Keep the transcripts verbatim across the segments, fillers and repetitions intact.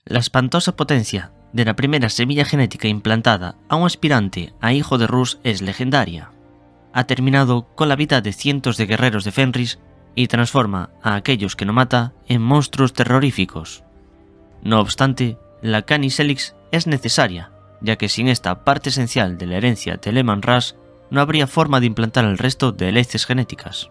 La espantosa potencia de la primera semilla genética implantada a un aspirante a hijo de Rus es legendaria. Ha terminado con la vida de cientos de guerreros de Fenris y transforma a aquellos que no mata en monstruos terroríficos. No obstante, la Canis Helix es necesaria, ya que sin esta parte esencial de la herencia de Leman Russ no habría forma de implantar el resto de herencias genéticas.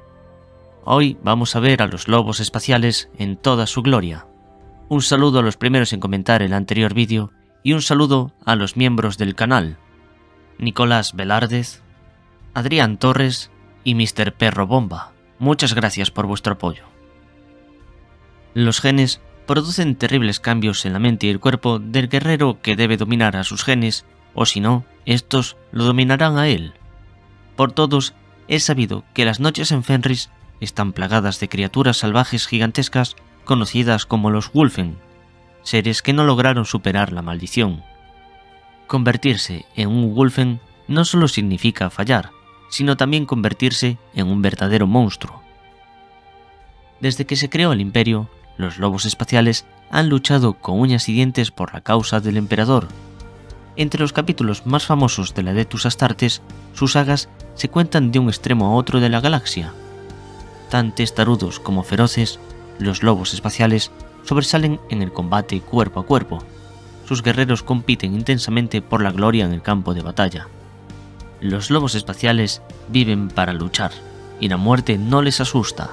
Hoy vamos a ver a los lobos espaciales en toda su gloria. Un saludo a los primeros en comentar el anterior vídeo y un saludo a los miembros del canal: Nicolás Velárdez, Adrián Torres y míster Perro Bomba. Muchas gracias por vuestro apoyo. Los genes producen terribles cambios en la mente y el cuerpo del guerrero que debe dominar a sus genes, o si no, estos lo dominarán a él. Por todos es sabido que las noches en Fenris están plagadas de criaturas salvajes gigantescas conocidas como los Wulfen, seres que no lograron superar la maldición. Convertirse en un Wulfen no solo significa fallar, sino también convertirse en un verdadero monstruo. Desde que se creó el Imperio, los lobos espaciales han luchado con uñas y dientes por la causa del emperador. Entre los capítulos más famosos de la Adeptus Astartes, sus sagas se cuentan de un extremo a otro de la galaxia. Tan testarudos como feroces, los lobos espaciales sobresalen en el combate cuerpo a cuerpo. Sus guerreros compiten intensamente por la gloria en el campo de batalla. Los lobos espaciales viven para luchar, y la muerte no les asusta.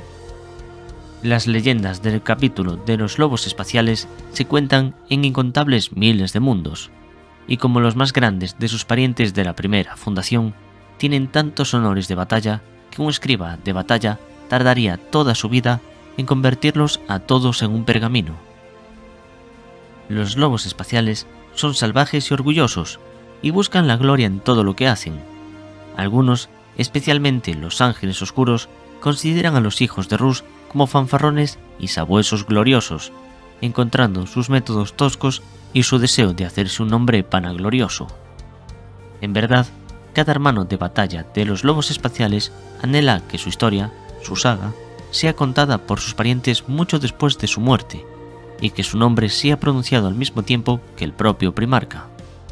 Las leyendas del capítulo de los lobos espaciales se cuentan en incontables miles de mundos, y como los más grandes de sus parientes de la primera fundación, tienen tantos honores de batalla que un escriba de batalla tardaría toda su vida en convertirlos a todos en un pergamino. Los lobos espaciales son salvajes y orgullosos, y buscan la gloria en todo lo que hacen. Algunos, especialmente los ángeles oscuros, consideran a los hijos de Rus como fanfarrones y sabuesos gloriosos, encontrando sus métodos toscos y su deseo de hacerse un nombre vanaglorioso. En verdad, cada hermano de batalla de los lobos espaciales anhela que su historia, su saga, sea contada por sus parientes mucho después de su muerte, y que su nombre sea pronunciado al mismo tiempo que el propio primarca.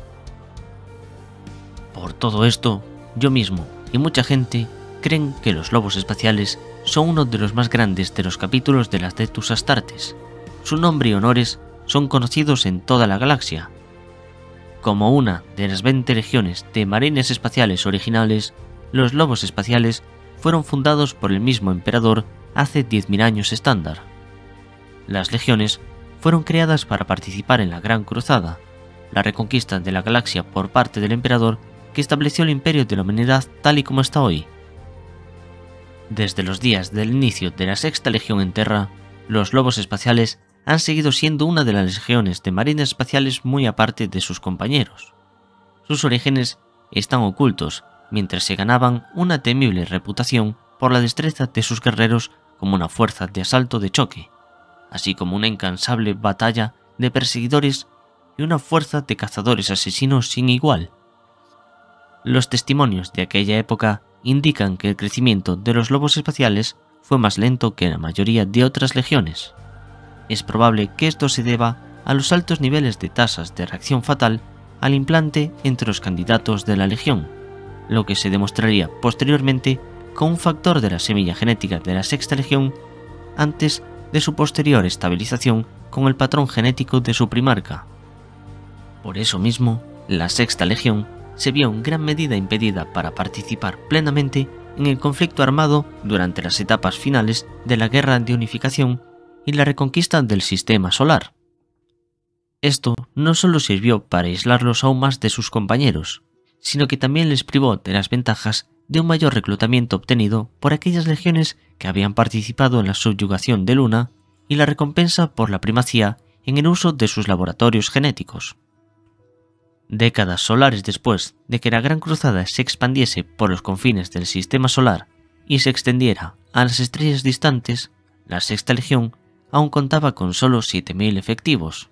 Por todo esto, yo mismo y mucha gente creen que los lobos espaciales son uno de los más grandes de los capítulos de las Adeptus Astartes. Su nombre y honores son conocidos en toda la galaxia. Como una de las veinte legiones de marines espaciales originales, los lobos espaciales fueron fundados por el mismo emperador hace diez mil años estándar. Las legiones fueron creadas para participar en la Gran Cruzada, la reconquista de la galaxia por parte del emperador que estableció el imperio de la humanidad tal y como está hoy. Desde los días del inicio de la Sexta Legión en Terra, los lobos espaciales han seguido siendo una de las legiones de marines espaciales muy aparte de sus compañeros. Sus orígenes están ocultos, mientras se ganaban una temible reputación por la destreza de sus guerreros como una fuerza de asalto de choque, así como una incansable batalla de perseguidores y una fuerza de cazadores asesinos sin igual. Los testimonios de aquella época indican que el crecimiento de los lobos espaciales fue más lento que la mayoría de otras legiones. Es probable que esto se deba a los altos niveles de tasas de reacción fatal al implante entre los candidatos de la legión, lo que se demostraría posteriormente con un factor de la semilla genética de la Sexta Legión antes de su posterior estabilización con el patrón genético de su primarca. Por eso mismo, la Sexta Legión se vio en gran medida impedida para participar plenamente en el conflicto armado durante las etapas finales de la Guerra de Unificación y la reconquista del Sistema Solar. Esto no solo sirvió para aislarlos aún más de sus compañeros, sino que también les privó de las ventajas de un mayor reclutamiento obtenido por aquellas legiones que habían participado en la subyugación de Luna y la recompensa por la primacía en el uso de sus laboratorios genéticos. Décadas solares después de que la Gran Cruzada se expandiese por los confines del Sistema Solar y se extendiera a las estrellas distantes, la Sexta Legión aún contaba con solo siete mil efectivos.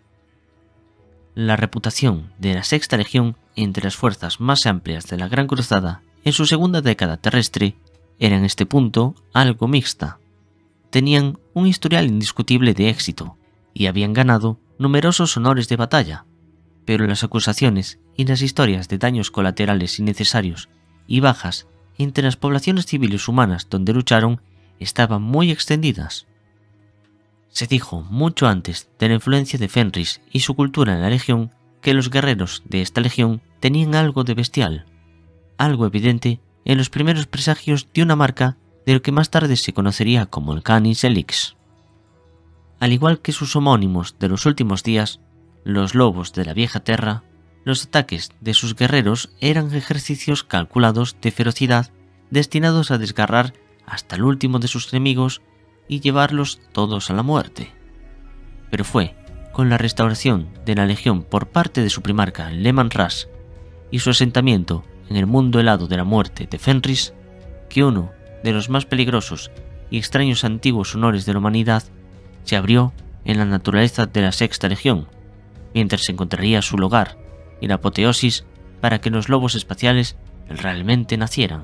La reputación de la Sexta Legión entre las fuerzas más amplias de la Gran Cruzada en su segunda década terrestre era en este punto algo mixta. Tenían un historial indiscutible de éxito y habían ganado numerosos honores de batalla, pero las acusaciones y las historias de daños colaterales innecesarios y bajas entre las poblaciones civiles humanas donde lucharon estaban muy extendidas. Se dijo mucho antes de la influencia de Fenris y su cultura en la legión que los guerreros de esta legión tenían algo de bestial, algo evidente en los primeros presagios de una marca de lo que más tarde se conocería como el Canis Helix. Al igual que sus homónimos de los últimos días, los lobos de la vieja tierra, los ataques de sus guerreros eran ejercicios calculados de ferocidad destinados a desgarrar hasta el último de sus enemigos y llevarlos todos a la muerte. Pero fue con la restauración de la legión por parte de su primarca Leman Russ y su asentamiento en el mundo helado de la muerte de Fenris que uno de los más peligrosos y extraños antiguos honores de la humanidad se abrió en la naturaleza de la Sexta Legión, mientras se encontraría su lugar y la apoteosis para que los lobos espaciales realmente nacieran.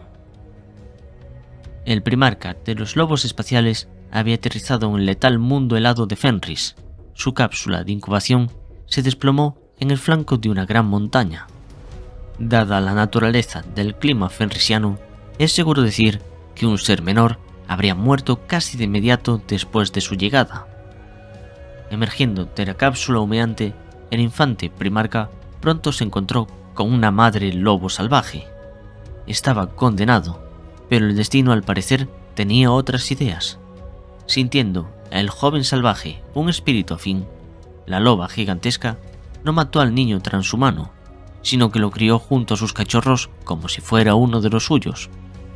El primarca de los lobos espaciales había aterrizado en el letal mundo helado de Fenris. Su cápsula de incubación se desplomó en el flanco de una gran montaña. Dada la naturaleza del clima fenrisiano, es seguro decir que un ser menor habría muerto casi de inmediato después de su llegada. Emergiendo de la cápsula humeante, el infante primarca pronto se encontró con una madre lobo salvaje. Estaba condenado, pero el destino al parecer tenía otras ideas. Sintiendo el joven salvaje un espíritu afín, la loba gigantesca no mató al niño transhumano, sino que lo crió junto a sus cachorros como si fuera uno de los suyos.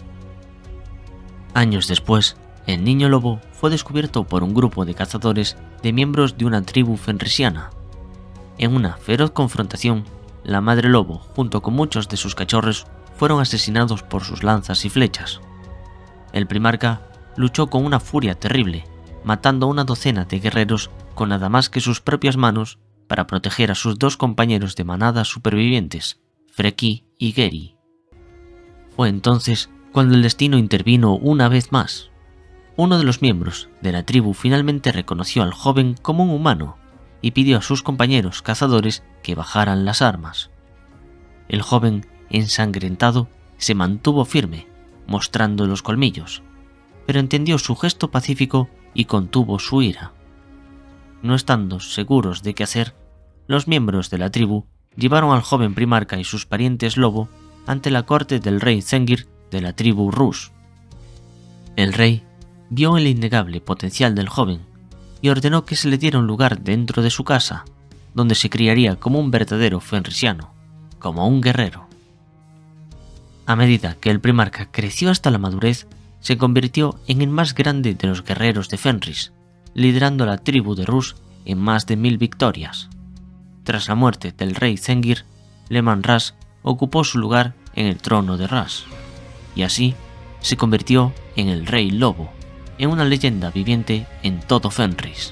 Años después, el niño lobo fue descubierto por un grupo de cazadores de miembros de una tribu fenrisiana. En una feroz confrontación, la madre lobo, junto con muchos de sus cachorros, fueron asesinados por sus lanzas y flechas. El primarca luchó con una furia terrible, matando a una docena de guerreros con nada más que sus propias manos para proteger a sus dos compañeros de manada supervivientes, Freki y Geri. Fue entonces cuando el destino intervino una vez más. Uno de los miembros de la tribu finalmente reconoció al joven como un humano y pidió a sus compañeros cazadores que bajaran las armas. El joven, ensangrentado, se mantuvo firme, mostrando los colmillos, pero entendió su gesto pacífico y contuvo su ira. No estando seguros de qué hacer, los miembros de la tribu llevaron al joven primarca y sus parientes lobo ante la corte del rey Zengir de la tribu Russ. El rey vio el innegable potencial del joven y ordenó que se le diera un lugar dentro de su casa, donde se criaría como un verdadero fenrisiano, como un guerrero. A medida que el primarca creció hasta la madurez, se convirtió en el más grande de los guerreros de Fenris, liderando a la tribu de Russ en más de mil victorias. Tras la muerte del rey Zengir, Leman Russ ocupó su lugar en el trono de Russ, y así se convirtió en el Rey Lobo, en una leyenda viviente en todo Fenris.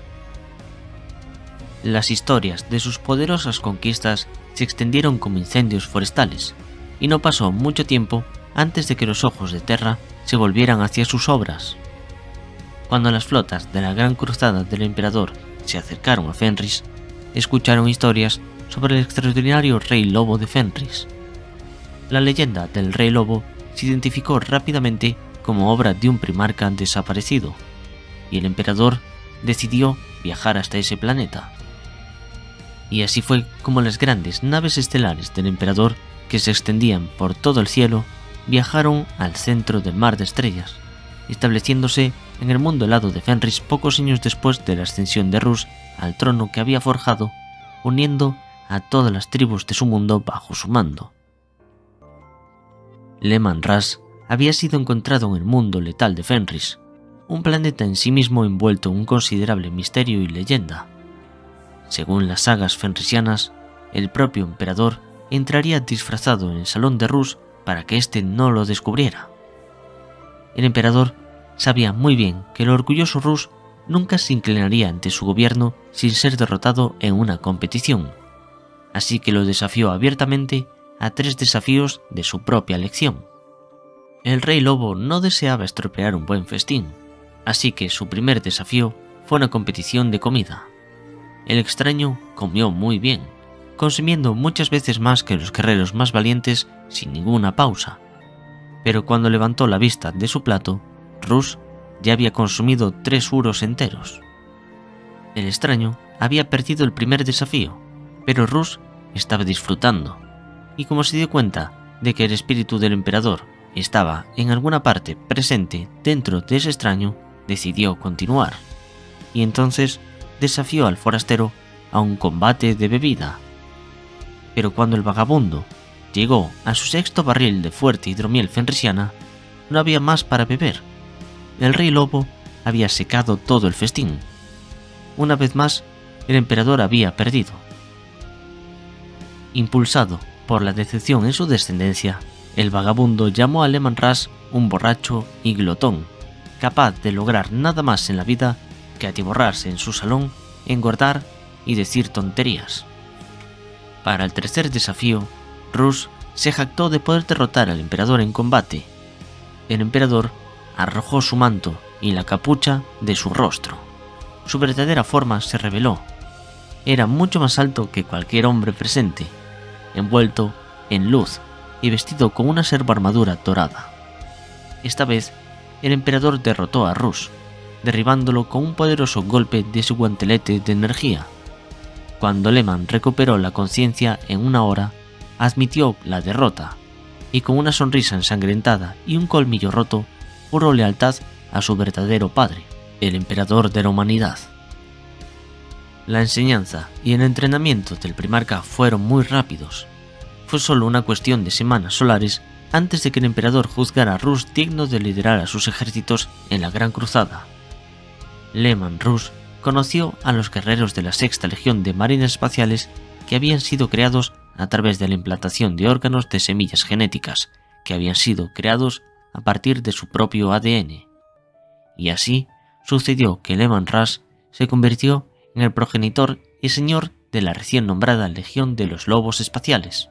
Las historias de sus poderosas conquistas se extendieron como incendios forestales, y no pasó mucho tiempo antes de que los ojos de Terra se volvieran hacia sus obras. Cuando las flotas de la Gran Cruzada del Emperador se acercaron a Fenris, escucharon historias sobre el extraordinario Rey Lobo de Fenris. La leyenda del Rey Lobo se identificó rápidamente como obra de un primarca desaparecido, y el emperador decidió viajar hasta ese planeta. Y así fue como las grandes naves estelares del emperador, que se extendían por todo el cielo, viajaron al centro del mar de estrellas, estableciéndose en el mundo helado de Fenris pocos años después de la ascensión de Russ al trono que había forjado, uniendo a todas las tribus de su mundo bajo su mando. Leman Russ había sido encontrado en el mundo letal de Fenris, un planeta en sí mismo envuelto en un considerable misterio y leyenda. Según las sagas fenrisianas, el propio emperador entraría disfrazado en el salón de Russ para que éste no lo descubriera. El emperador sabía muy bien que el orgulloso Russ nunca se inclinaría ante su gobierno sin ser derrotado en una competición, así que lo desafió abiertamente a tres desafíos de su propia elección. El Rey Lobo no deseaba estropear un buen festín, así que su primer desafío fue una competición de comida. el extraño comió muy bien, consumiendo muchas veces más que los guerreros más valientes sin ninguna pausa. Pero cuando levantó la vista de su plato, Rus ya había consumido tres uros enteros. El extraño había perdido el primer desafío, pero Rus estaba disfrutando, y como se dio cuenta de que el espíritu del emperador estaba en alguna parte presente dentro de ese extraño, decidió continuar, y entonces desafió al forastero a un combate de bebida. Pero cuando el vagabundo llegó a su sexto barril de fuerte hidromiel fenrisiana, no había más para beber. El rey lobo había secado todo el festín. Una vez más, el emperador había perdido. Impulsado por la decepción en su descendencia, el vagabundo llamó a Leman Russ un borracho y glotón, capaz de lograr nada más en la vida que atiborrarse en su salón, engordar y decir tonterías. Para el tercer desafío, Rus se jactó de poder derrotar al emperador en combate. El emperador arrojó su manto y la capucha de su rostro. Su verdadera forma se reveló. Era mucho más alto que cualquier hombre presente, envuelto en luz y vestido con una servoarmadura dorada. Esta vez, el emperador derrotó a Rus, derribándolo con un poderoso golpe de su guantelete de energía. Cuando Leman recuperó la conciencia en una hora, admitió la derrota, y con una sonrisa ensangrentada y un colmillo roto, juró lealtad a su verdadero padre, el emperador de la humanidad. La enseñanza y el entrenamiento del primarca fueron muy rápidos. Fue solo una cuestión de semanas solares antes de que el emperador juzgara a Rus digno de liderar a sus ejércitos en la Gran Cruzada. Leman Russ conoció a los guerreros de la Sexta Legión de Marines Espaciales que habían sido creados a través de la implantación de órganos de semillas genéticas que habían sido creados a partir de su propio A D N. Y así sucedió que Leman Russ se convirtió en el progenitor y señor de la recién nombrada Legión de los Lobos Espaciales.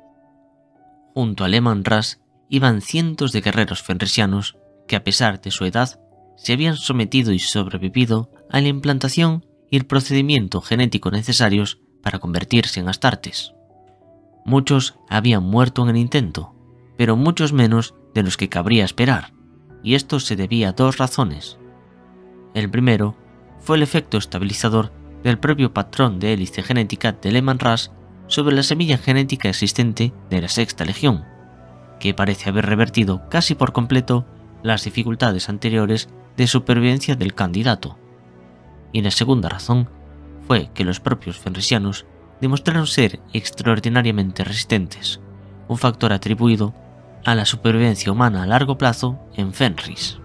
Junto a Leman Russ iban cientos de guerreros fenrisianos que, a pesar de su edad, se habían sometido y sobrevivido a la implantación y el procedimiento genético necesarios para convertirse en astartes. Muchos habían muerto en el intento, pero muchos menos de los que cabría esperar, y esto se debía a dos razones. El primero fue el efecto estabilizador del propio patrón de hélice genética de Leman Russ sobre la semilla genética existente de la Sexta Legión, que parece haber revertido casi por completo las dificultades anteriores de supervivencia del candidato. Y la segunda razón fue que los propios fenrisianos demostraron ser extraordinariamente resistentes, un factor atribuido a la supervivencia humana a largo plazo en Fenris.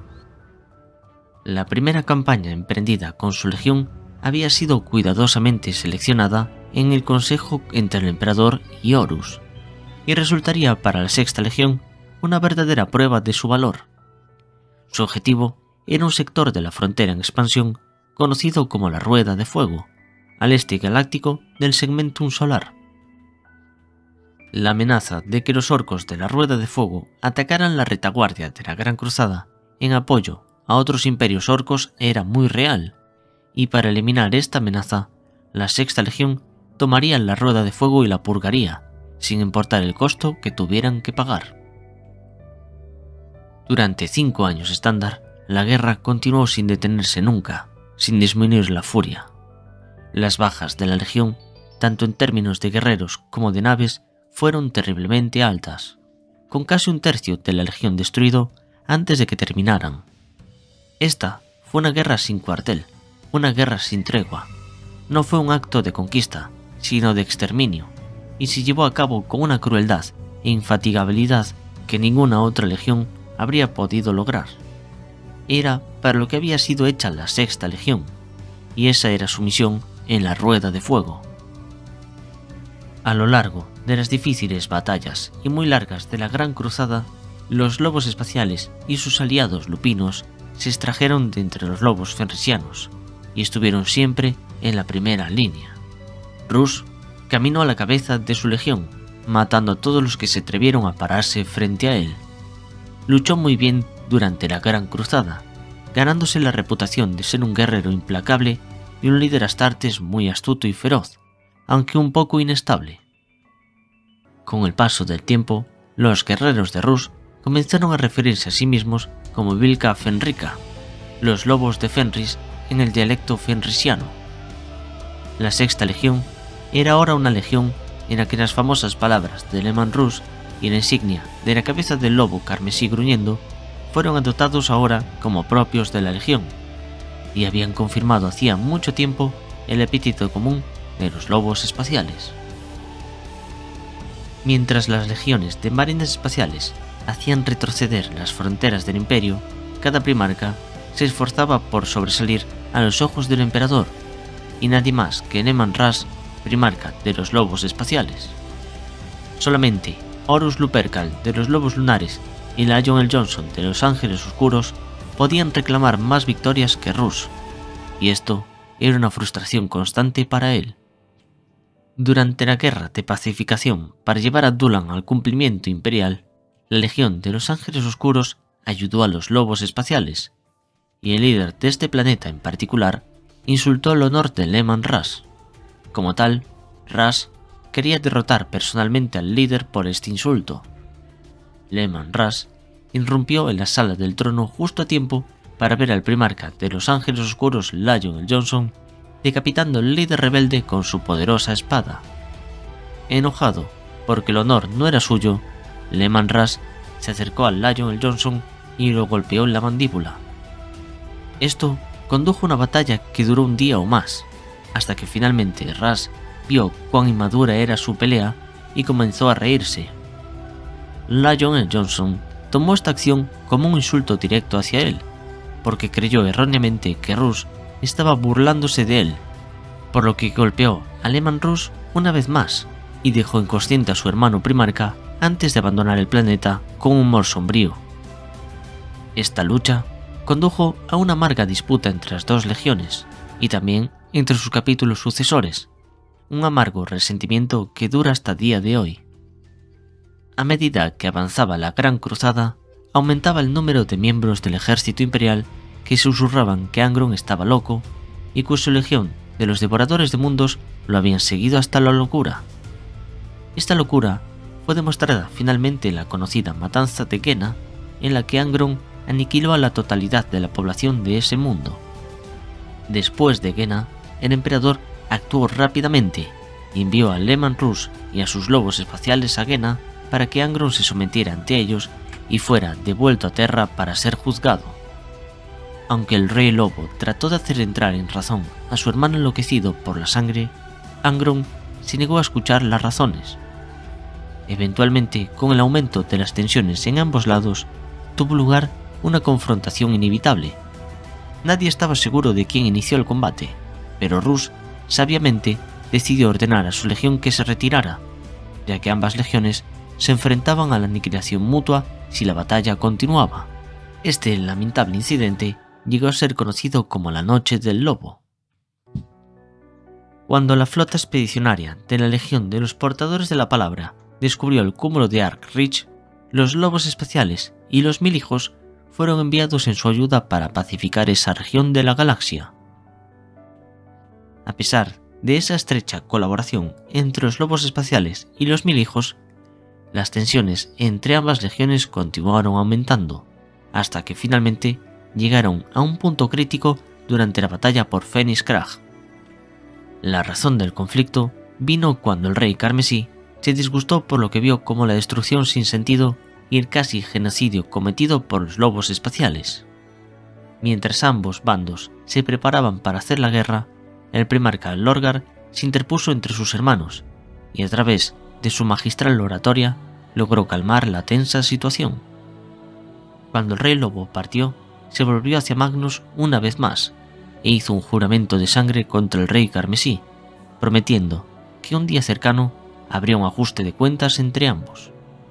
La primera campaña emprendida con su legión había sido cuidadosamente seleccionada en el consejo entre el emperador y Horus, y resultaría para la Sexta Legión una verdadera prueba de su valor. Su objetivo era un sector de la frontera en expansión conocido como la Rueda de Fuego, al este galáctico del Segmentum Solar. La amenaza de que los orcos de la Rueda de Fuego atacaran la retaguardia de la Gran Cruzada en apoyo a otros imperios orcos era muy real, y para eliminar esta amenaza, la Sexta Legión tomaría la Rueda de Fuego y la purgaría, sin importar el costo que tuvieran que pagar. Durante cinco años estándar, la guerra continuó sin detenerse nunca, sin disminuir la furia. Las bajas de la Legión, tanto en términos de guerreros como de naves, fueron terriblemente altas, con casi un tercio de la Legión destruido antes de que terminaran. Esta fue una guerra sin cuartel, una guerra sin tregua. No fue un acto de conquista, sino de exterminio, y se llevó a cabo con una crueldad e infatigabilidad que ninguna otra legión habría podido lograr. Era para lo que había sido hecha la Sexta Legión, y esa era su misión en la Rueda de Fuego. A lo largo de las difíciles batallas y muy largas de la Gran Cruzada, los lobos espaciales y sus aliados lupinos se extrajeron de entre los lobos fenrisianos y estuvieron siempre en la primera línea. Rus caminó a la cabeza de su legión, matando a todos los que se atrevieron a pararse frente a él. Luchó muy bien durante la Gran Cruzada, ganándose la reputación de ser un guerrero implacable y un líder astartes muy astuto y feroz, aunque un poco inestable. Con el paso del tiempo, los guerreros de Rus comenzaron a referirse a sí mismos como Vilka Fenrika, los lobos de Fenris en el dialecto fenrisiano. La Sexta Legión era ahora una legión en la que las famosas palabras de Leman Russ y la insignia de la cabeza del lobo carmesí gruñendo fueron adoptados ahora como propios de la legión, y habían confirmado hacía mucho tiempo el epíteto común de los lobos espaciales. Mientras las legiones de marines espaciales hacían retroceder las fronteras del imperio, cada primarca se esforzaba por sobresalir a los ojos del emperador, y nadie más que Leman Russ, primarca de los lobos espaciales. Solamente Horus Lupercal de los lobos lunares y Lion L. Johnson de los ángeles oscuros podían reclamar más victorias que Russ, y esto era una frustración constante para él. Durante la guerra de pacificación para llevar a Dulan al cumplimiento imperial, la Legión de los Ángeles Oscuros ayudó a los lobos espaciales, y el líder de este planeta en particular insultó el honor de Leman Russ. Como tal, Russ quería derrotar personalmente al líder por este insulto. Leman Russ irrumpió en la sala del trono justo a tiempo para ver al primarca de los Ángeles Oscuros Lion L. Johnson decapitando al líder rebelde con su poderosa espada. Enojado porque el honor no era suyo, Leman Russ se acercó a Lion L. Johnson y lo golpeó en la mandíbula. Esto condujo a una batalla que duró un día o más, hasta que finalmente Russ vio cuán inmadura era su pelea y comenzó a reírse. Lion L. Johnson tomó esta acción como un insulto directo hacia él, porque creyó erróneamente que Russ estaba burlándose de él, por lo que golpeó a Leman Russ una vez más y dejó inconsciente a su hermano primarca antes de abandonar el planeta con un humor sombrío. Esta lucha condujo a una amarga disputa entre las dos legiones y también entre sus capítulos sucesores, un amargo resentimiento que dura hasta el día de hoy. A medida que avanzaba la Gran Cruzada, aumentaba el número de miembros del ejército imperial que susurraban que Angron estaba loco y cuya legión de los devoradores de mundos lo habían seguido hasta la locura. Esta locura fue demostrada finalmente en la conocida matanza de Genna, en la que Angron aniquiló a la totalidad de la población de ese mundo. Después de Genna, el emperador actuó rápidamente y envió a Leman Russ y a sus lobos espaciales a Genna para que Angron se sometiera ante ellos y fuera devuelto a Terra para ser juzgado. Aunque el rey lobo trató de hacer entrar en razón a su hermano enloquecido por la sangre, Angron se negó a escuchar las razones. Eventualmente, con el aumento de las tensiones en ambos lados, tuvo lugar una confrontación inevitable. Nadie estaba seguro de quién inició el combate, pero Russ sabiamente decidió ordenar a su legión que se retirara, ya que ambas legiones se enfrentaban a la aniquilación mutua si la batalla continuaba. Este lamentable incidente llegó a ser conocido como la Noche del Lobo. Cuando la flota expedicionaria de la Legión de los Portadores de la Palabra descubrió el cúmulo de Ark Ridge, los lobos espaciales y los mil hijos fueron enviados en su ayuda para pacificar esa región de la galaxia. A pesar de esa estrecha colaboración entre los lobos espaciales y los mil hijos, las tensiones entre ambas legiones continuaron aumentando, hasta que finalmente llegaron a un punto crítico durante la batalla por Phoenix Crag. La razón del conflicto vino cuando el rey carmesí se disgustó por lo que vio como la destrucción sin sentido y el casi genocidio cometido por los lobos espaciales. Mientras ambos bandos se preparaban para hacer la guerra, el primarca Lorgar se interpuso entre sus hermanos y a través de su magistral oratoria logró calmar la tensa situación. Cuando el rey lobo partió, se volvió hacia Magnus una vez más e hizo un juramento de sangre contra el rey carmesí, prometiendo que un día cercano habría un ajuste de cuentas entre ambos.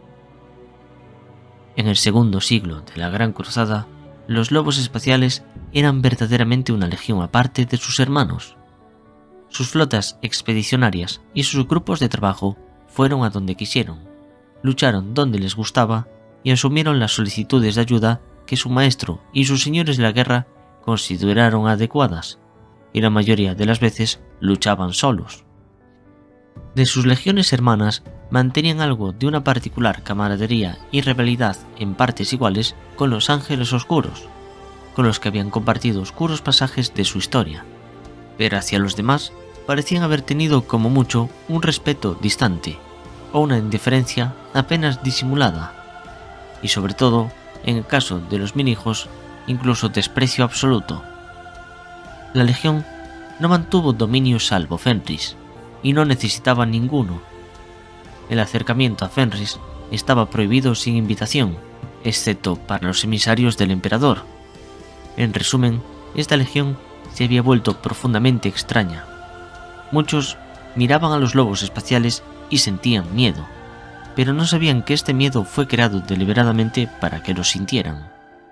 En el segundo siglo de la Gran Cruzada, los lobos espaciales eran verdaderamente una legión aparte de sus hermanos. Sus flotas expedicionarias y sus grupos de trabajo fueron a donde quisieron, lucharon donde les gustaba y asumieron las solicitudes de ayuda que su maestro y sus señores de la guerra consideraron adecuadas, y la mayoría de las veces luchaban solos. De sus legiones hermanas mantenían algo de una particular camaradería y rivalidad en partes iguales con los ángeles oscuros, con los que habían compartido oscuros pasajes de su historia, pero hacia los demás parecían haber tenido como mucho un respeto distante o una indiferencia apenas disimulada, y sobre todo, en el caso de los mil hijos, incluso desprecio absoluto. La legión no mantuvo dominio salvo Fenris, y no necesitaba ninguno. El acercamiento a Fenris estaba prohibido sin invitación, excepto para los emisarios del emperador. En resumen, esta legión se había vuelto profundamente extraña. Muchos miraban a los lobos espaciales y sentían miedo, pero no sabían que este miedo fue creado deliberadamente para que lo sintieran.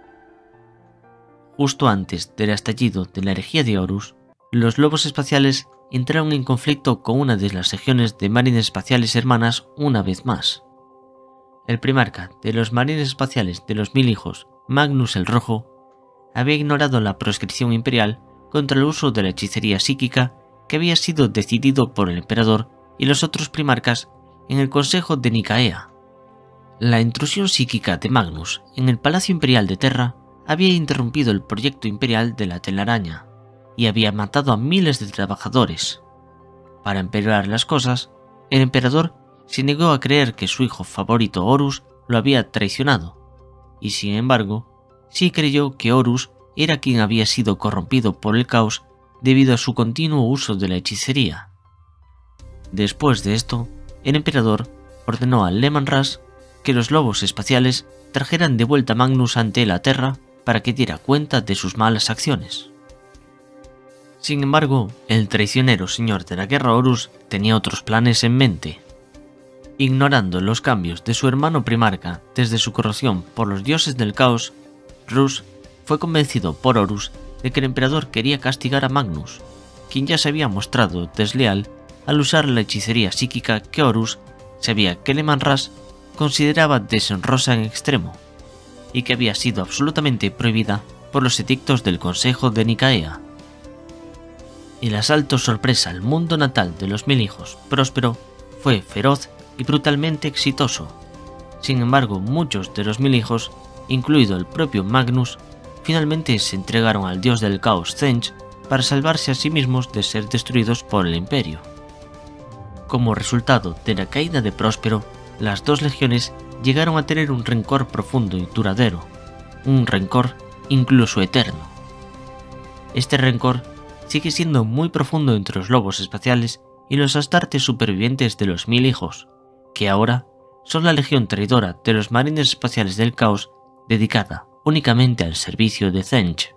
Justo antes del estallido de la herejía de Horus, los lobos espaciales entraron en conflicto con una de las legiones de marines espaciales hermanas una vez más. El primarca de los marines espaciales de los mil hijos, Magnus el Rojo, había ignorado la proscripción imperial contra el uso de la hechicería psíquica que había sido decidido por el emperador y los otros primarcas en el Consejo de Nicaea. La intrusión psíquica de Magnus en el Palacio Imperial de Terra había interrumpido el proyecto imperial de la telaraña y había matado a miles de trabajadores. Para empeorar las cosas, el emperador se negó a creer que su hijo favorito Horus lo había traicionado, y sin embargo, sí creyó que Horus era quien había sido corrompido por el caos debido a su continuo uso de la hechicería. Después de esto, el emperador ordenó a Leman Russ que los lobos espaciales trajeran de vuelta a Magnus ante la Terra para que diera cuenta de sus malas acciones. Sin embargo, el traicionero señor de la guerra Horus tenía otros planes en mente. Ignorando los cambios de su hermano primarca desde su corrupción por los dioses del caos, Russ fue convencido por Horus de que el emperador quería castigar a Magnus, quien ya se había mostrado desleal al usar la hechicería psíquica que Horus sabía que Leman Russ consideraba deshonrosa en extremo, y que había sido absolutamente prohibida por los edictos del Consejo de Nicaea. El asalto sorpresa al mundo natal de los mil hijos, Próspero, fue feroz y brutalmente exitoso. Sin embargo, muchos de los mil hijos, incluido el propio Magnus, finalmente se entregaron al dios del caos Thench para salvarse a sí mismos de ser destruidos por el imperio. Como resultado de la caída de Próspero, las dos legiones llegaron a tener un rencor profundo y duradero, un rencor incluso eterno. Este rencor sigue siendo muy profundo entre los lobos espaciales y los astartes supervivientes de los mil hijos, que ahora son la legión traidora de los marines espaciales del caos dedicada únicamente al servicio de Thench.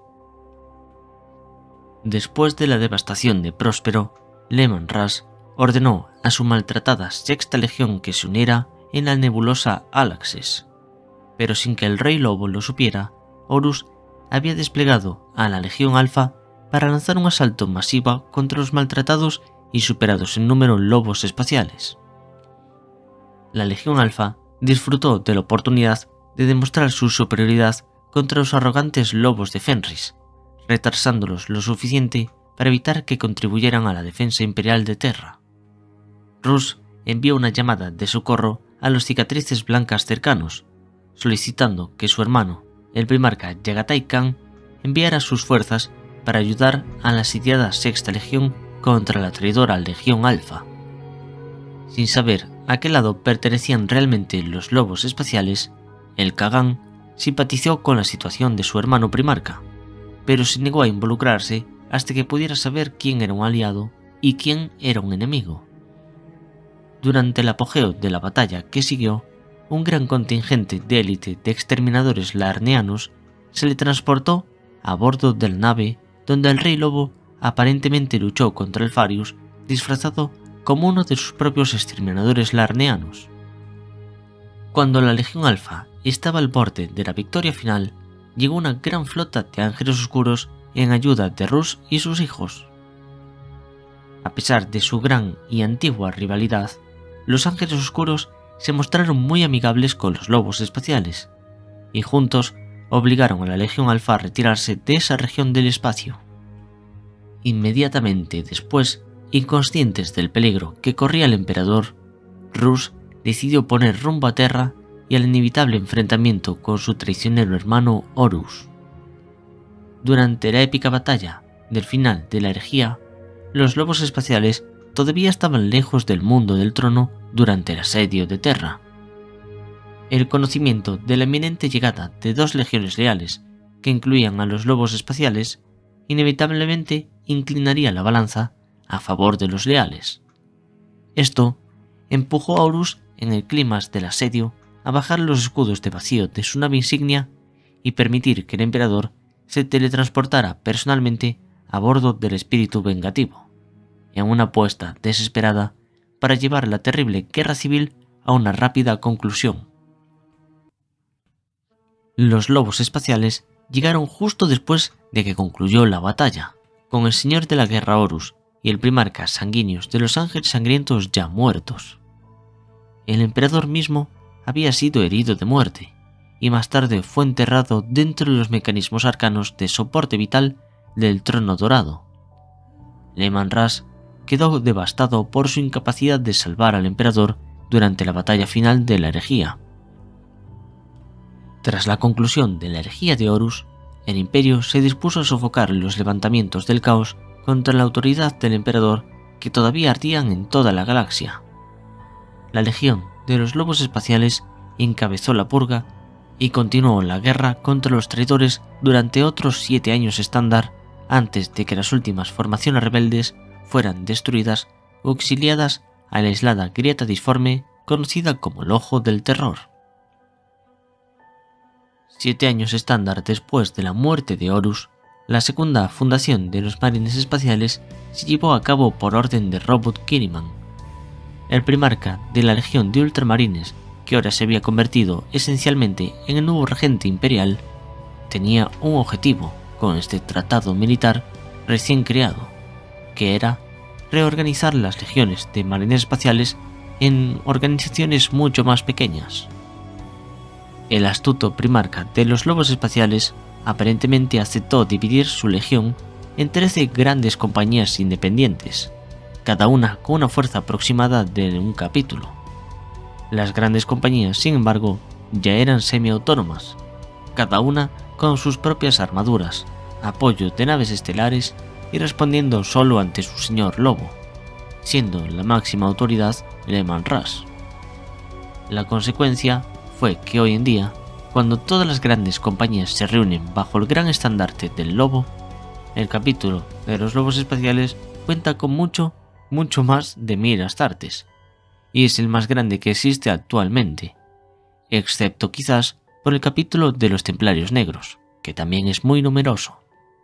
Después de la devastación de Próspero, Leman Russ ordenó a su maltratada sexta legión que se uniera en la nebulosa Alaxes, pero sin que el rey lobo lo supiera, Horus había desplegado a la legión Alfa para lanzar un asalto masivo contra los maltratados y superados en número lobos espaciales. La legión Alfa disfrutó de la oportunidad de demostrar su superioridad contra los arrogantes lobos de Fenris, retrasándolos lo suficiente para evitar que contribuyeran a la defensa imperial de Terra. Russ envió una llamada de socorro a los cicatrices blancas cercanos, solicitando que su hermano, el primarca Yagatai Khan, enviara sus fuerzas para ayudar a la sitiada sexta legión contra la traidora legión Alfa. Sin saber a qué lado pertenecían realmente los lobos espaciales, el Khagan simpatizó con la situación de su hermano primarca, pero se negó a involucrarse hasta que pudiera saber quién era un aliado y quién era un enemigo. Durante el apogeo de la batalla que siguió, un gran contingente de élite de exterminadores larneanos se le transportó a bordo de la nave donde el rey lobo aparentemente luchó contra el Farius disfrazado como uno de sus propios exterminadores larneanos. Cuando la Legión Alfa estaba al borde de la victoria final, llegó una gran flota de ángeles oscuros en ayuda de Russ y sus hijos. A pesar de su gran y antigua rivalidad, los ángeles oscuros se mostraron muy amigables con los lobos espaciales, y juntos obligaron a la Legión Alfa a retirarse de esa región del espacio. Inmediatamente después, inconscientes del peligro que corría el emperador, Rus decidió poner rumbo a Terra y al inevitable enfrentamiento con su traicionero hermano Horus. Durante la épica batalla del final de la herejía, los lobos espaciales todavía estaban lejos del mundo del trono durante el asedio de Terra. El conocimiento de la inminente llegada de dos legiones leales, que incluían a los lobos espaciales, inevitablemente inclinaría la balanza a favor de los leales. Esto empujó a Horus en el clímax del asedio a bajar los escudos de vacío de su nave insignia y permitir que el emperador se teletransportara personalmente a bordo del espíritu vengativo, en una apuesta desesperada para llevar la terrible guerra civil a una rápida conclusión. Los lobos espaciales llegaron justo después de que concluyó la batalla, con el señor de la guerra Horus y el primarca sanguíneos de los ángeles sangrientos ya muertos. El emperador mismo había sido herido de muerte, y más tarde fue enterrado dentro de los mecanismos arcanos de soporte vital del trono dorado. Leman-Russ quedó devastado por su incapacidad de salvar al emperador durante la batalla final de la herejía. Tras la conclusión de la herejía de Horus, el imperio se dispuso a sofocar los levantamientos del caos contra la autoridad del emperador que todavía ardían en toda la galaxia. La legión de los lobos espaciales encabezó la purga y continuó la guerra contra los traidores durante otros siete años estándar antes de que las últimas formaciones rebeldes fueran destruidas o exiliadas a la aislada grieta disforme conocida como el Ojo del Terror. Siete años estándar después de la muerte de Horus, la segunda fundación de los marines espaciales se llevó a cabo por orden de Robert Kinnaman. El primarca de la legión de ultramarines, que ahora se había convertido esencialmente en el nuevo regente imperial, tenía un objetivo con este tratado militar recién creado, que era reorganizar las legiones de marines espaciales en organizaciones mucho más pequeñas. El astuto primarca de los lobos espaciales aparentemente aceptó dividir su legión en trece grandes compañías independientes, cada una con una fuerza aproximada de un capítulo. Las grandes compañías, sin embargo, ya eran semi-autónomas, cada una con sus propias armaduras, apoyo de naves estelares y respondiendo solo ante su señor lobo, siendo la máxima autoridad Leman-Russ. La consecuencia fue que hoy en día, cuando todas las grandes compañías se reúnen bajo el gran estandarte del lobo, el capítulo de los lobos espaciales cuenta con mucho, mucho más de mil astartes, y es el más grande que existe actualmente, excepto quizás por el capítulo de los Templarios Negros, que también es muy numeroso.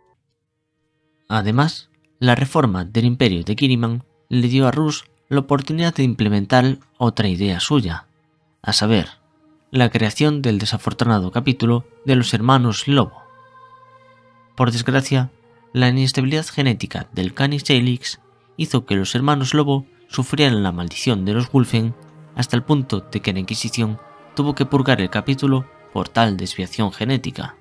Además, la reforma del imperio de Kinnaman le dio a Rus la oportunidad de implementar otra idea suya, a saber, la creación del desafortunado capítulo de los hermanos Lobo. Por desgracia, la inestabilidad genética del Canis Helix hizo que los hermanos Lobo sufrieran la maldición de los Wulfen hasta el punto de que la Inquisición tuvo que purgar el capítulo por tal desviación genética.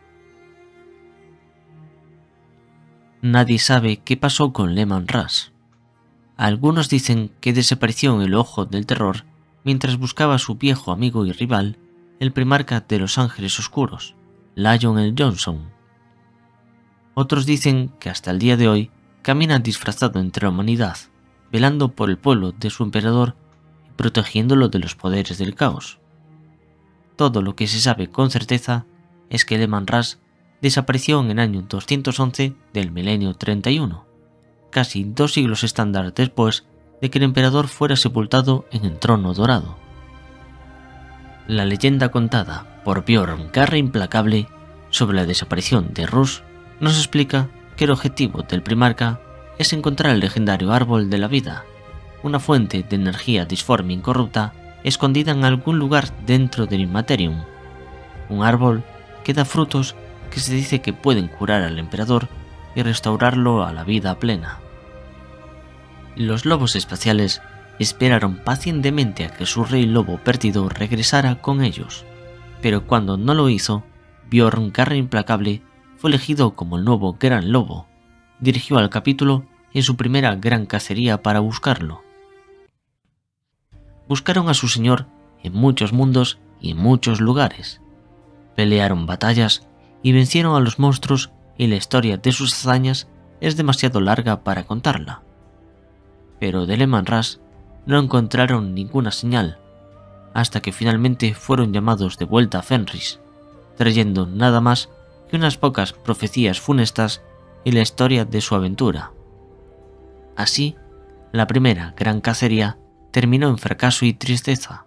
Nadie sabe qué pasó con Leman-Russ. Algunos dicen que desapareció en el Ojo del Terror mientras buscaba a su viejo amigo y rival, el primarca de los Ángeles Oscuros, Lion L. Johnson. Otros dicen que hasta el día de hoy camina disfrazado entre la humanidad, velando por el pueblo de su emperador y protegiéndolo de los poderes del caos. Todo lo que se sabe con certeza es que Leman-Russ desapareció en el año doscientos once del milenio treinta y uno, casi dos siglos estándar después de que el emperador fuera sepultado en el trono dorado. La leyenda contada por Bjorn Garra Implacable sobre la desaparición de Rus nos explica que el objetivo del primarca es encontrar el legendario árbol de la vida, una fuente de energía disforme incorrupta escondida en algún lugar dentro del Immaterium, un árbol que da frutos que se dice que pueden curar al emperador y restaurarlo a la vida plena. Los lobos espaciales esperaron pacientemente a que su rey lobo perdido regresara con ellos, pero cuando no lo hizo, Bjorn Garra Implacable fue elegido como el nuevo Gran Lobo, dirigió al capítulo en su primera gran cacería para buscarlo. Buscaron a su señor en muchos mundos y en muchos lugares. Pelearon batallas y vencieron a los monstruos, y la historia de sus hazañas es demasiado larga para contarla. Pero de Leman-Russ no encontraron ninguna señal, hasta que finalmente fueron llamados de vuelta a Fenris, trayendo nada más que unas pocas profecías funestas y la historia de su aventura. Así, la primera gran cacería terminó en fracaso y tristeza.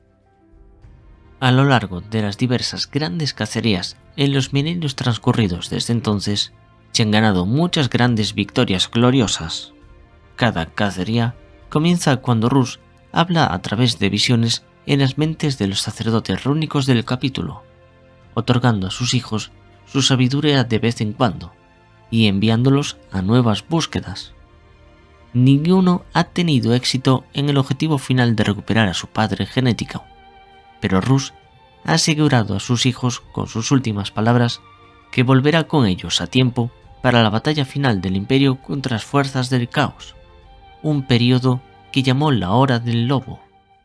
A lo largo de las diversas grandes cacerías en los milenios transcurridos desde entonces, se han ganado muchas grandes victorias gloriosas. Cada cacería comienza cuando Russ habla a través de visiones en las mentes de los sacerdotes rúnicos del capítulo, otorgando a sus hijos su sabiduría de vez en cuando y enviándolos a nuevas búsquedas. Ninguno ha tenido éxito en el objetivo final de recuperar a su padre genético, pero Russ ha asegurado a sus hijos con sus últimas palabras que volverá con ellos a tiempo para la batalla final del Imperio contra las fuerzas del caos, un periodo que llamó la Hora del Lobo.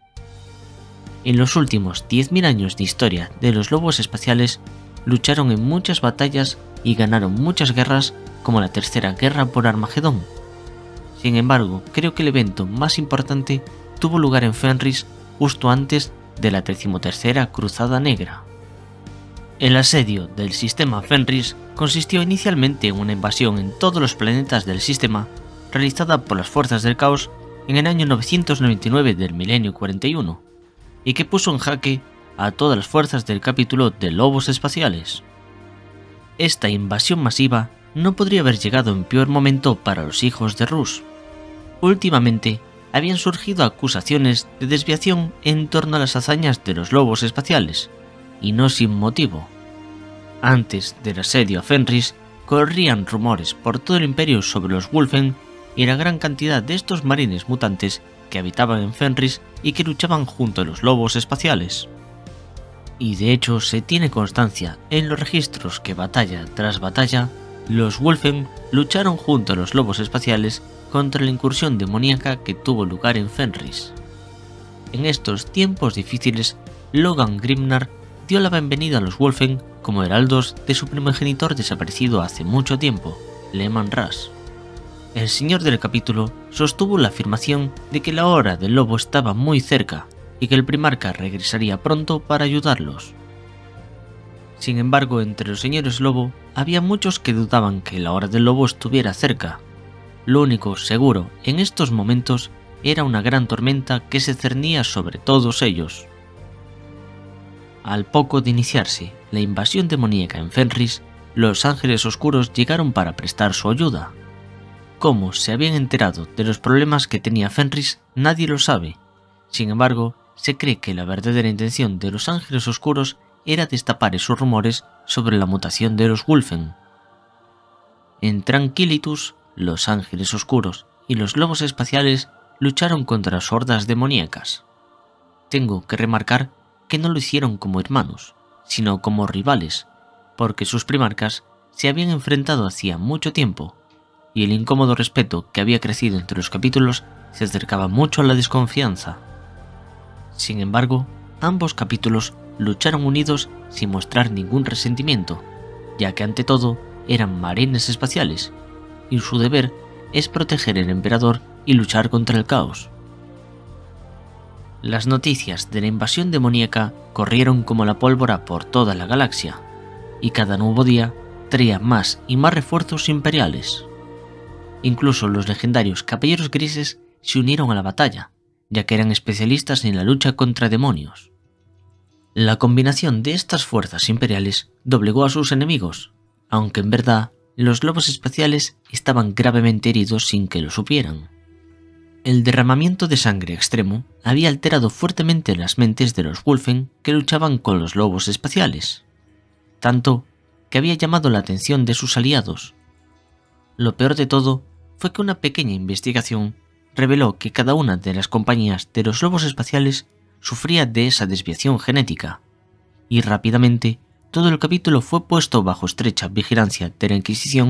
En los últimos diez mil años de historia de los lobos espaciales, lucharon en muchas batallas y ganaron muchas guerras, como la Tercera Guerra por Armagedón. Sin embargo, creo que el evento más importante tuvo lugar en Fenris justo antes de la decimotercera Cruzada Negra. El asedio del sistema Fenris consistió inicialmente en una invasión en todos los planetas del sistema, realizada por las fuerzas del caos en el año novecientos noventa y nueve del milenio cuarenta y uno, y que puso en jaque a todas las fuerzas del capítulo de lobos espaciales. Esta invasión masiva no podría haber llegado en peor momento para los hijos de Russ. Últimamente habían surgido acusaciones de desviación en torno a las hazañas de los lobos espaciales, y no sin motivo. Antes del asedio a Fenris, corrían rumores por todo el imperio sobre los Wulfen y la gran cantidad de estos marines mutantes que habitaban en Fenris y que luchaban junto a los lobos espaciales. Y de hecho se tiene constancia en los registros que batalla tras batalla, los Wulfen lucharon junto a los lobos espaciales contra la incursión demoníaca que tuvo lugar en Fenris. En estos tiempos difíciles, Logan Grimnar dio la bienvenida a los Wulfen como heraldos de su primogenitor desaparecido hace mucho tiempo, Leman-Russ. El señor del capítulo sostuvo la afirmación de que la hora del lobo estaba muy cerca y que el primarca regresaría pronto para ayudarlos. Sin embargo, entre los señores lobo había muchos que dudaban que la hora del lobo estuviera cerca. Lo único seguro en estos momentos era una gran tormenta que se cernía sobre todos ellos. Al poco de iniciarse la invasión demoníaca en Fenris, los ángeles oscuros llegaron para prestar su ayuda. Cómo se habían enterado de los problemas que tenía Fenris nadie lo sabe. Sin embargo, se cree que la verdadera intención de los ángeles oscuros era destapar esos rumores sobre la mutación de los Wulfen. En Tranquilitus, los ángeles oscuros y los lobos espaciales lucharon contra las hordas demoníacas. Tengo que remarcar que no lo hicieron como hermanos, sino como rivales, porque sus primarcas se habían enfrentado hacía mucho tiempo, y el incómodo respeto que había crecido entre los capítulos se acercaba mucho a la desconfianza. Sin embargo, ambos capítulos lucharon unidos sin mostrar ningún resentimiento, ya que ante todo eran marines espaciales, y su deber es proteger al emperador y luchar contra el caos. Las noticias de la invasión demoníaca corrieron como la pólvora por toda la galaxia, y cada nuevo día traía más y más refuerzos imperiales. Incluso los legendarios Caballeros Grises se unieron a la batalla, ya que eran especialistas en la lucha contra demonios. La combinación de estas fuerzas imperiales doblegó a sus enemigos, aunque en verdad los lobos espaciales estaban gravemente heridos sin que lo supieran. El derramamiento de sangre extremo había alterado fuertemente las mentes de los Wulfen que luchaban con los lobos espaciales, tanto que había llamado la atención de sus aliados. Lo peor de todo fue que una pequeña investigación reveló que cada una de las compañías de los lobos espaciales sufría de esa desviación genética, y rápidamente todo el capítulo fue puesto bajo estrecha vigilancia de la Inquisición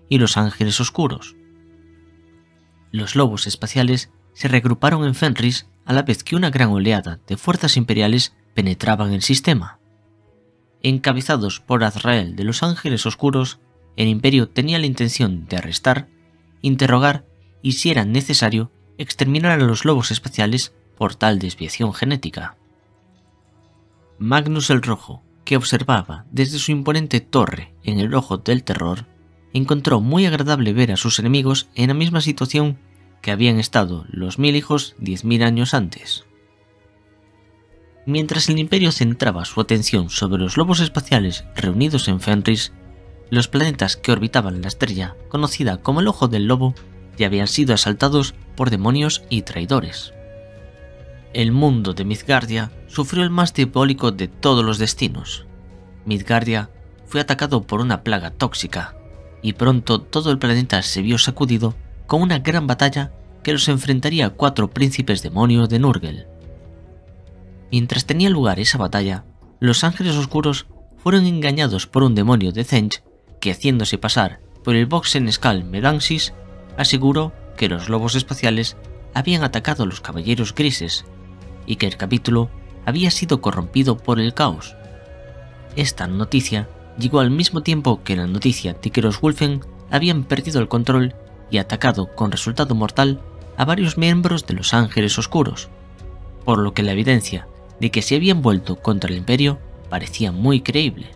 y los Ángeles Oscuros. Los lobos espaciales se regruparon en Fenris a la vez que una gran oleada de fuerzas imperiales penetraban el sistema. Encabezados por Azrael de los Ángeles Oscuros, el Imperio tenía la intención de arrestar, interrogar y, si era necesario, exterminar a los lobos espaciales por tal desviación genética. Magnus el Rojo, que observaba desde su imponente torre en el Ojo del Terror, encontró muy agradable ver a sus enemigos en la misma situación que habían estado los Mil Hijos diez mil años antes. Mientras el Imperio centraba su atención sobre los lobos espaciales reunidos en Fenris, los planetas que orbitaban la estrella conocida como el Ojo del Lobo ya habían sido asaltados por demonios y traidores. El mundo de Midgardia sufrió el más diabólico de todos los destinos. Midgardia fue atacado por una plaga tóxica, y pronto todo el planeta se vio sacudido con una gran batalla que los enfrentaría a cuatro príncipes demonios de Nurgle. Mientras tenía lugar esa batalla, los Ángeles Oscuros fueron engañados por un demonio de Tzench que, haciéndose pasar por el Voxenskal Medansis, aseguró que los lobos espaciales habían atacado a los Caballeros Grises y que el capítulo había sido corrompido por el caos. Esta noticia llegó al mismo tiempo que la noticia de que los Wulfen habían perdido el control y atacado con resultado mortal a varios miembros de los Ángeles Oscuros, por lo que la evidencia de que se habían vuelto contra el Imperio parecía muy creíble.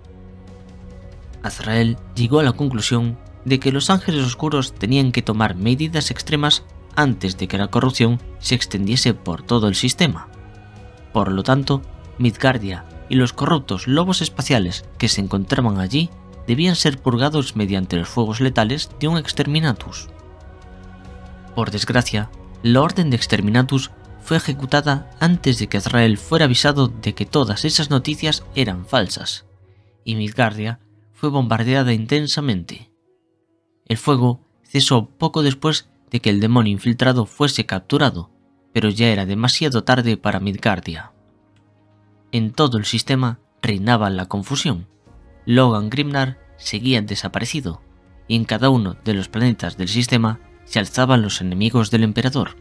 Azrael llegó a la conclusión de que los Ángeles Oscuros tenían que tomar medidas extremas antes de que la corrupción se extendiese por todo el sistema. Por lo tanto, Midgardia y los corruptos lobos espaciales que se encontraban allí debían ser purgados mediante los fuegos letales de un Exterminatus. Por desgracia, la orden de Exterminatus fue ejecutada antes de que Azrael fuera avisado de que todas esas noticias eran falsas, y Midgardia fue bombardeada intensamente. El fuego cesó poco después de que el demonio infiltrado fuese capturado, pero ya era demasiado tarde para Midgardia. En todo el sistema reinaba la confusión. Logan Grimnar seguía desaparecido, y en cada uno de los planetas del sistema se alzaban los enemigos del emperador.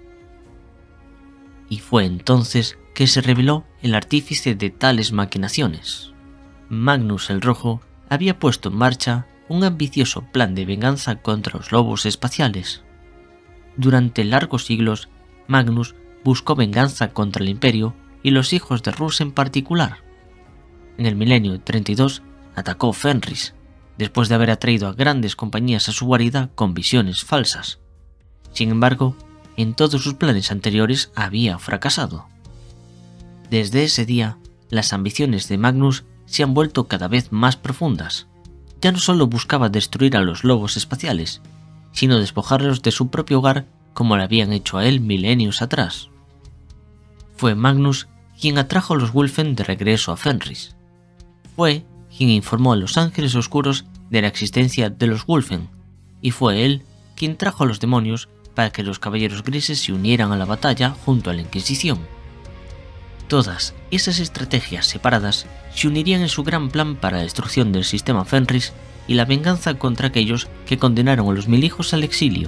Y fue entonces que se reveló el artífice de tales maquinaciones. Magnus el Rojo había puesto en marcha un ambicioso plan de venganza contra los lobos espaciales. Durante largos siglos, Magnus buscó venganza contra el Imperio y los hijos de Rus en particular. En el milenio treinta y dos atacó Fenris, después de haber atraído a grandes compañías a su guarida con visiones falsas. Sin embargo, en todos sus planes anteriores había fracasado. Desde ese día, las ambiciones de Magnus se han vuelto cada vez más profundas. Ya no solo buscaba destruir a los lobos espaciales, sino despojarlos de su propio hogar como lo habían hecho a él milenios atrás. Fue Magnus quien atrajo a los Wulfen de regreso a Fenris. Fue quien informó a los Ángeles Oscuros de la existencia de los Wulfen, y fue él quien trajo a los demonios para que los Caballeros Grises se unieran a la batalla junto a la Inquisición. Todas esas estrategias separadas se unirían en su gran plan para la destrucción del sistema Fenris y la venganza contra aquellos que condenaron a los Mil Hijos al exilio.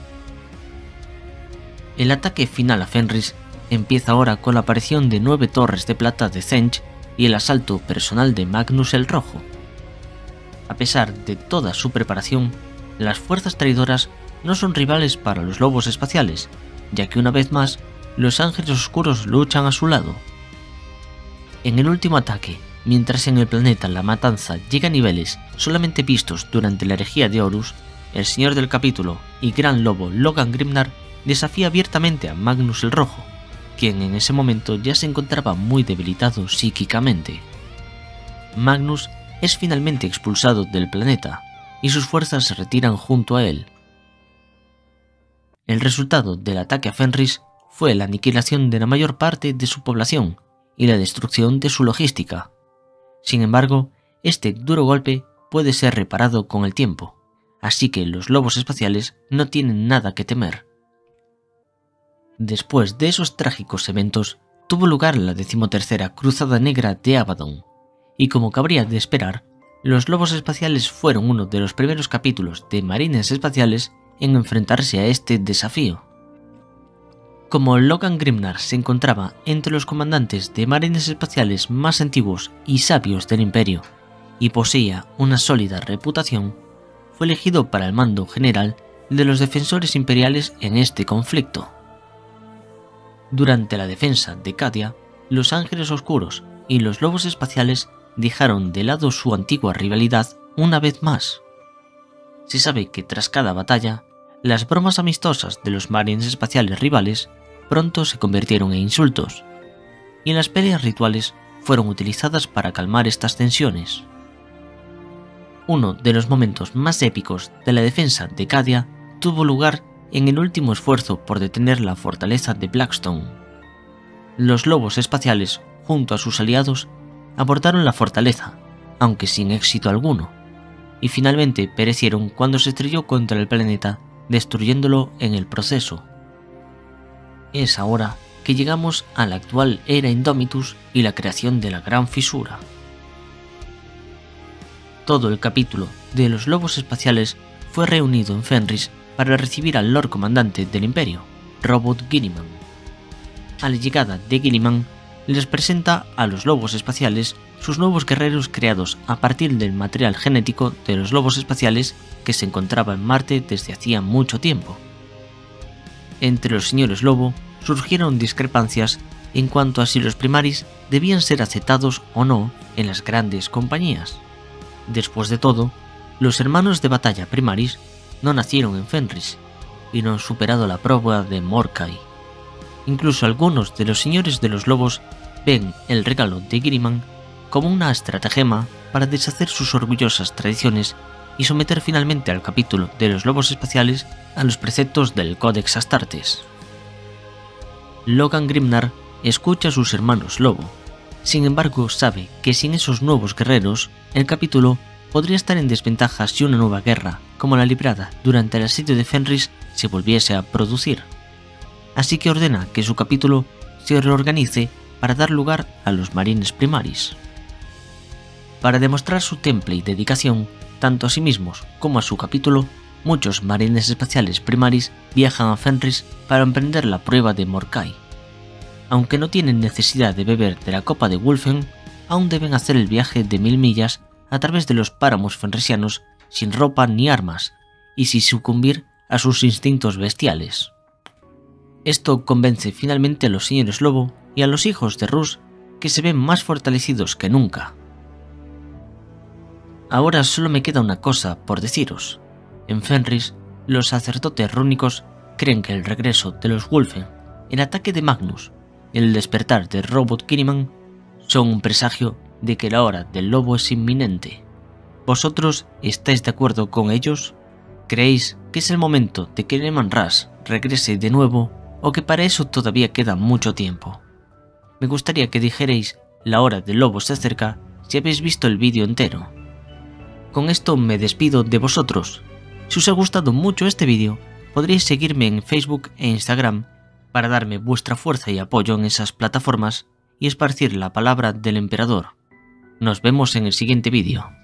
El ataque final a Fenris empieza ahora con la aparición de nueve torres de plata de Tzench y el asalto personal de Magnus el Rojo. A pesar de toda su preparación, las fuerzas traidoras no son rivales para los lobos espaciales, ya que una vez más, los Ángeles Oscuros luchan a su lado. En el último ataque, mientras en el planeta la matanza llega a niveles solamente vistos durante la herejía de Horus, el Señor del Capítulo y Gran Lobo Logan Grimnar desafía abiertamente a Magnus el Rojo, quien en ese momento ya se encontraba muy debilitado psíquicamente. Magnus es finalmente expulsado del planeta, y sus fuerzas se retiran junto a él. El resultado del ataque a Fenris fue la aniquilación de la mayor parte de su población y la destrucción de su logística. Sin embargo, este duro golpe puede ser reparado con el tiempo, así que los lobos espaciales no tienen nada que temer. Después de esos trágicos eventos, tuvo lugar la decimotercera Cruzada Negra de Abaddon, y como cabría de esperar, Los lobos espaciales fueron uno de los primeros capítulos de Marines Espaciales en enfrentarse a este desafío. Como Logan Grimnar se encontraba entre los comandantes de Marines Espaciales más antiguos y sabios del Imperio, y poseía una sólida reputación, fue elegido para el mando general de los defensores imperiales en este conflicto. Durante la defensa de Cadia, los Ángeles Oscuros y los Lobos Espaciales dejaron de lado su antigua rivalidad una vez más. Se sabe que tras cada batalla, las bromas amistosas de los Marines Espaciales rivales pronto se convirtieron en insultos, y las peleas rituales fueron utilizadas para calmar estas tensiones. Uno de los momentos más épicos de la defensa de Cadia tuvo lugar en el último esfuerzo por detener la fortaleza de Blackstone. Los Lobos Espaciales, junto a sus aliados, abordaron la fortaleza, aunque sin éxito alguno, y finalmente perecieron cuando se estrelló contra el planeta, destruyéndolo en el proceso. Es ahora que llegamos a la actual era Indomitus y la creación de la Gran Fisura. Todo el capítulo de los Lobos Espaciales fue reunido en Fenris para recibir al Lord Comandante del Imperio, Robot Guilliman. A la llegada de Guilliman, les presenta a los Lobos Espaciales sus nuevos guerreros creados a partir del material genético de los Lobos Espaciales que se encontraba en Marte desde hacía mucho tiempo. Entre los señores Lobo surgieron discrepancias en cuanto a si los Primaris debían ser aceptados o no en las grandes compañías. Después de todo, los hermanos de batalla Primaris no nacieron en Fenris y no han superado la prueba de Morkai. Incluso algunos de los señores de los lobos ven el regalo de Guilliman como una estratagema para deshacer sus orgullosas tradiciones y someter finalmente al capítulo de los Lobos Espaciales a los preceptos del Codex Astartes. Logan Grimnar escucha a sus hermanos lobo, sin embargo sabe que sin esos nuevos guerreros, el capítulo podría estar en desventaja si una nueva guerra, como la librada durante el asedio de Fenris, se volviese a producir. Así que ordena que su capítulo se reorganice para dar lugar a los Marines Primaris. Para demostrar su temple y dedicación, tanto a sí mismos como a su capítulo, muchos Marines Espaciales Primaris viajan a Fenris para emprender la prueba de Morkai. Aunque no tienen necesidad de beber de la copa de Wulfen, aún deben hacer el viaje de mil millas a través de los páramos fenrisianos sin ropa ni armas, y sin sucumbir a sus instintos bestiales. Esto convence finalmente a los señores Lobo y a los hijos de Rus, que se ven más fortalecidos que nunca. Ahora solo me queda una cosa por deciros. En Fenris, los sacerdotes rúnicos creen que el regreso de los Wulfen, el ataque de Magnus y el despertar de Robot Guilliman son un presagio de que la hora del lobo es inminente. ¿Vosotros estáis de acuerdo con ellos? ¿Creéis que es el momento de que Leman Russ regrese de nuevo o que para eso todavía queda mucho tiempo? Me gustaría que dijerais la hora del lobo se acerca si habéis visto el vídeo entero. Con esto me despido de vosotros. Si os ha gustado mucho este vídeo, podréis seguirme en Facebook e Instagram para darme vuestra fuerza y apoyo en esas plataformas y esparcir la palabra del emperador. Nos vemos en el siguiente vídeo.